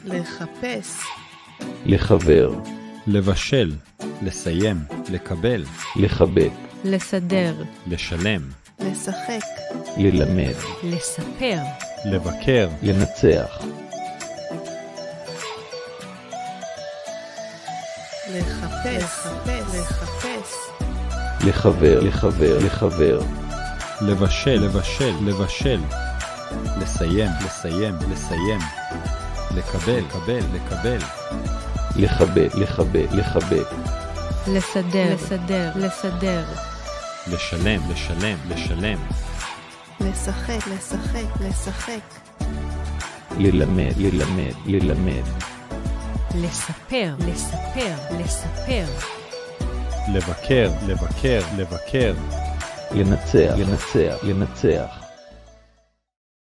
לחפש, לחבר, לבשל, לסיים, לקבל, לחבק, לסדר, לשלם, לשחק, ללמד, לספר, לבקר, לנצח, לחפש, לחפש, לחבר, לחבר, לחבר, לבשל, לבשל, לבשל, לסיים, לסיים, לסיים, לקבל, לקבל, לקבל, לחבק, לחבק, לחבק, לסדר, לסדר, לסדר, לשלם, לשלם, לשלם, לשחק, לשחק, לשחק, ללמד, ללמד, ללמד, לספר, לספר, לספר, לבקר, לבקר, לבקר, לנצח, לנצח, לנצח,